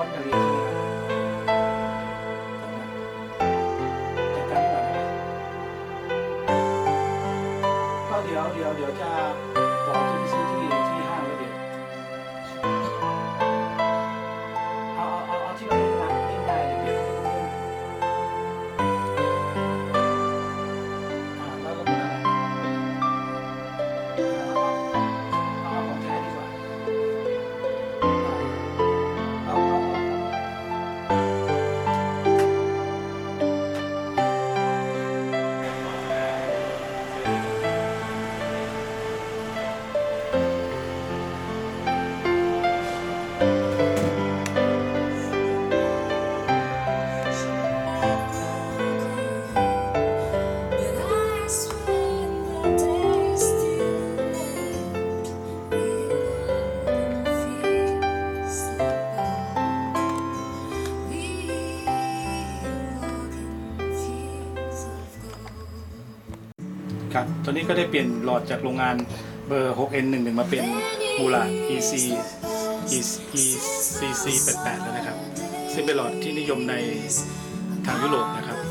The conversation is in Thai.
อบการเรียนใช่ไหมครับจัดการให้หน่อยนะก็เดี๋ยวจะบอกที่ไปซื้อที่ห้างแล้วเดี๋ยวเอาที่มันเล่นง่ายเดี๋ยวแล้วก็มีอะไรเอาของแท้ดีกว่าเอา ครับตอนนี้ก็ได้เปลี่ยนหลอดจากโรงงานเบอร์ 6N11 มาเป็นมูลา ECC88 แล้วนะครับซึ่งเป็นหลอดที่นิยมในทางยุโรปนะครับ